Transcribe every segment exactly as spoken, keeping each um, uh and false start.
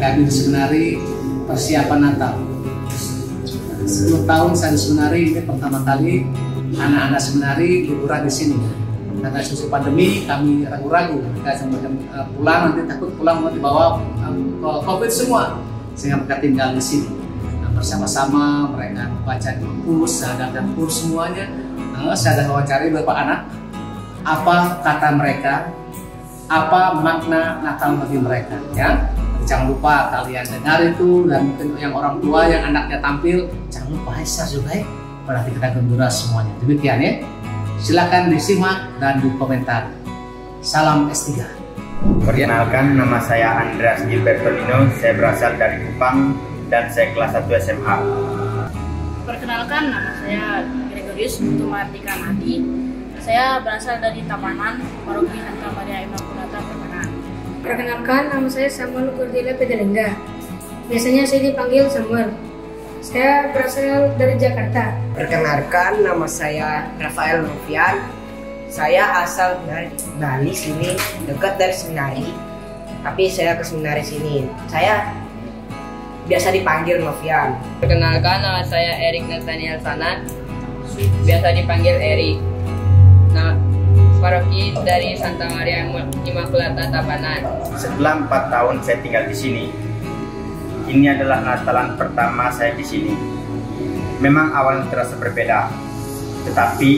kami di seminari persiapan Natal. sepuluh tahun saya di seminari, ini pertama kali anak-anak seminari liburan di sini. Karena isu pandemi kami ragu-ragu, kita uh, pulang nanti takut pulang mau dibawa uh, COVID semua, sehingga mereka tinggal di sini. Nah, bersama-sama mereka membaca di kurs, ada dan kurs semuanya. Nah, saya ada wawancari beberapa anak, apa kata mereka, apa makna Natal bagi mereka, ya. Jangan lupa kalian dengar itu, dan mungkin yang orang tua yang anaknya tampil, jangan lupa share juga ya, berarti kita gembira semuanya. Demikian ya, silakan disimak dan dikomentar. Salam S tiga. Perkenalkan, nama saya Andreas Gilberto Nino, saya berasal dari Kupang dan saya kelas satu S M A. Perkenalkan, nama saya Gregorius Mardika Madi. Saya berasal dari Tapanan, Paroki Santa Maria Immaculata Tapanan. Perkenalkan, nama saya Samuel Cordelia Pedelengga. Biasanya saya dipanggil Samuel. Saya berasal dari Jakarta. Perkenalkan, nama saya Rafael Novian. Saya asal dari Bali sini, dekat dari seminari. Tapi saya ke seminari sini. Saya biasa dipanggil Novian. Perkenalkan, nama saya Erik Nathaniel Sanan. Biasa dipanggil Erik. Nah, paroki dari Santa Maria Immaculata Tapanan. Setelah empat tahun saya tinggal di sini, ini adalah Natalan pertama saya di sini. Memang awalnya terasa berbeda, tetapi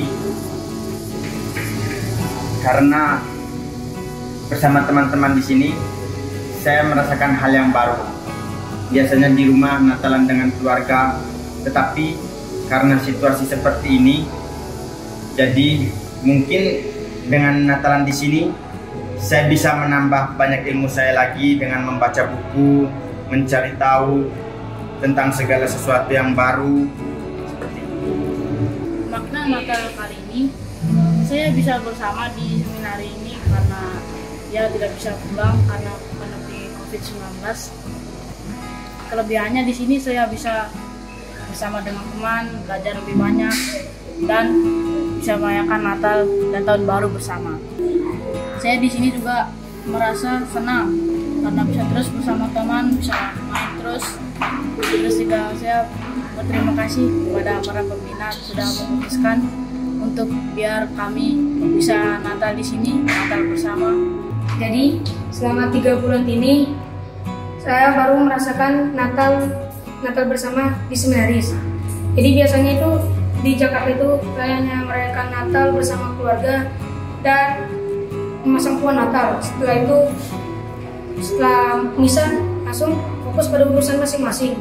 karena bersama teman-teman di sini, saya merasakan hal yang baru. Biasanya di rumah Natalan dengan keluarga, tetapi karena situasi seperti ini, jadi mungkin dengan Natalan di sini, saya bisa menambah banyak ilmu saya lagi dengan membaca buku, mencari tahu tentang segala sesuatu yang baru. Seperti itu. Makna Natal kali ini, saya bisa bersama di seminari ini karena dia tidak bisa pulang karena pandemi COVID sembilan belas. Kelebihannya di sini saya bisa bersama dengan teman, belajar lebih banyak, dan bisa merayakan Natal dan Tahun Baru bersama. Saya di sini juga merasa senang karena bisa terus bersama teman, bisa main terus. Terus juga saya berterima kasih kepada para pembina sudah memutuskan untuk biar kami bisa Natal di sini, Natal bersama. Jadi selama tiga bulan ini saya baru merasakan Natal Natal bersama di seminaris. Jadi biasanya itu di Jakarta itu kayaknya merayakan Natal bersama keluarga dan memasang pohon Natal. Setelah itu, setelah misa langsung fokus pada urusan masing-masing.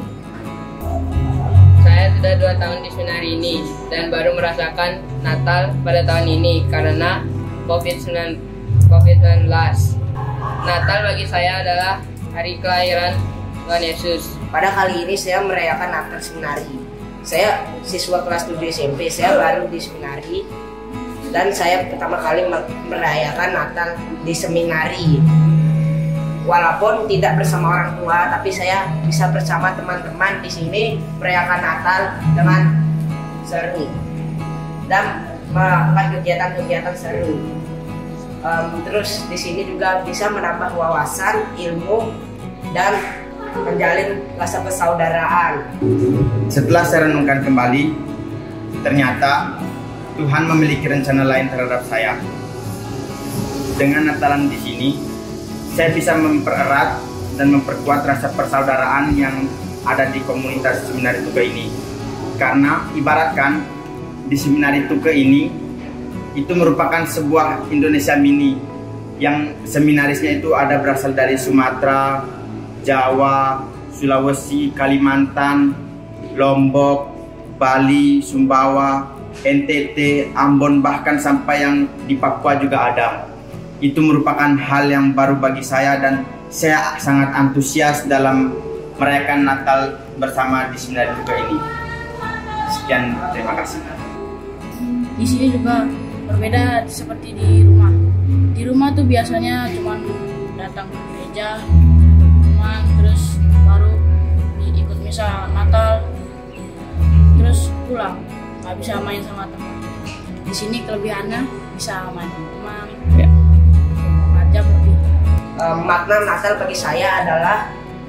Saya sudah dua tahun di seminari ini dan baru merasakan Natal pada tahun ini karena COVID sembilan belas. Natal bagi saya adalah hari kelahiran Tuhan Yesus. Pada kali ini saya merayakan Natal seminari. Saya siswa kelas tujuh S M P, saya baru di seminari dan saya pertama kali merayakan Natal di seminari. Walaupun tidak bersama orang tua, tapi saya bisa bersama teman-teman di sini merayakan Natal dengan seru dan melakukan kegiatan-kegiatan seru. Um, terus di sini juga bisa menambah wawasan, ilmu, dan menjalin rasa persaudaraan. Setelah saya renungkan kembali, ternyata Tuhan memiliki rencana lain terhadap saya. Dengan Natalan di sini, saya bisa mempererat dan memperkuat rasa persaudaraan yang ada di komunitas Seminari Tuke ini. Karena ibaratkan di Seminari Tuke ini itu merupakan sebuah Indonesia mini yang seminarisnya itu ada berasal dari Sumatera, Jawa, Sulawesi, Kalimantan, Lombok, Bali, Sumbawa, N T T, Ambon, bahkan sampai yang di Papua juga ada. Itu merupakan hal yang baru bagi saya dan saya sangat antusias dalam merayakan Natal bersama di Seminari Tuke ini. Sekian, terima kasih. Di sini juga berbeda seperti di rumah. Di rumah tuh biasanya cuma datang ke gereja, terus baru ikut misa Natal, terus pulang, nggak bisa main sama teman. Di sini kelebihannya bisa main sama teman, ya. empat jam lebih. Um, makna Natal bagi saya adalah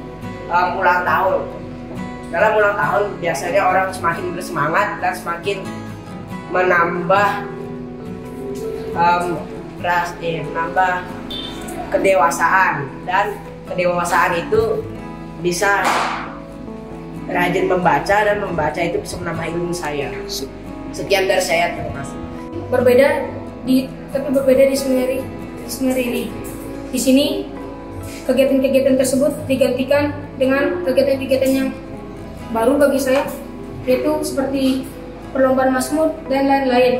um, ulang tahun. Dalam ulang tahun biasanya orang semakin bersemangat dan semakin menambah um, ras, eh, menambah kedewasaan, dan kedewasaan itu bisa rajin membaca, dan membaca itu bisa menambah ilmu saya. Sekian dari saya, terima kasih. Berbeda di tapi berbeda di seminari di seminari ini. Di sini kegiatan-kegiatan tersebut digantikan dengan kegiatan-kegiatan yang baru bagi saya, yaitu seperti perlombaan Mazmur dan lain-lain.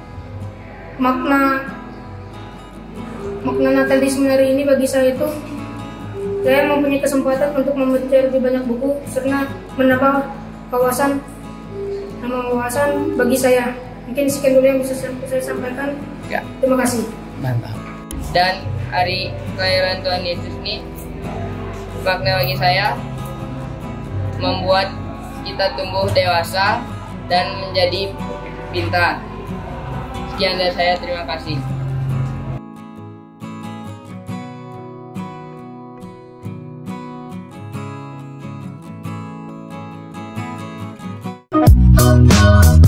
Makna makna Natal di seminari ini bagi saya itu, saya mempunyai kesempatan untuk membaca lebih banyak buku serta menambah wawasan nama wawasan bagi saya. Mungkin sekian dulu yang bisa saya sampaikan. Ya. Terima kasih. Mantap. Dan hari kelahiran Tuhan Yesus ini makna bagi saya membuat kita tumbuh dewasa dan menjadi pintar. Sekian dari saya, terima kasih.